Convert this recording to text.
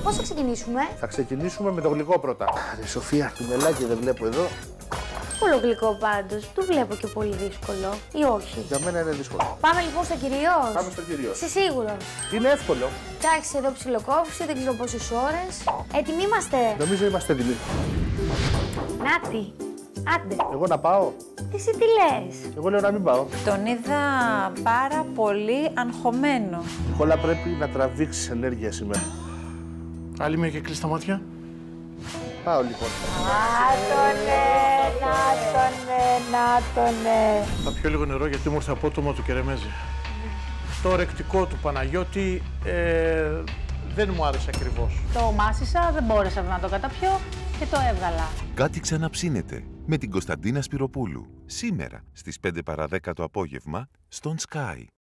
Πώς θα ξεκινήσουμε? Θα ξεκινήσουμε με το γλυκό πρώτα. Ρε Σοφία, το μελάκι δεν βλέπω εδώ. Πολύ γλυκό πάντως. Το βλέπω και πολύ δύσκολο. Ή όχι? Για μένα είναι δύσκολο. Πάμε λοιπόν στο κυρίως. Πάμε στο κυρίως. Είσαι σίγουρος? Είναι εύκολο. Εντάξει, εδώ ψιλοκόψει, δεν ξέρω πόσες ώρες. Έτοιμοι είμαστε? Νομίζω είμαστε έτοιμοι. Νάτι. Άντε. Εγώ να πάω. Εσύ τι λες? Εγώ λέω να μην πάω. Τον είδα πάρα πολύ αγχωμένο. Όλα πρέπει να τραβήξεις ενέργεια σήμερα. Άλλη μία και κλείσει τα μάτια. Πάω λοιπόν. Να τον Θα πιω λίγο νερό γιατί μου ήρθε απότομα το κερεμέζι. Το ρεκτικό του Παναγιώτη δεν μου άρεσε ακριβώς. Το μάσησα, δεν μπόρεσα να το καταπιώ και το έβγαλα. Κάτι ξαναψύνεται με την Κωνσταντίνα Σπυροπούλου. Σήμερα στις 5 παρα 10 το απόγευμα στον Sky.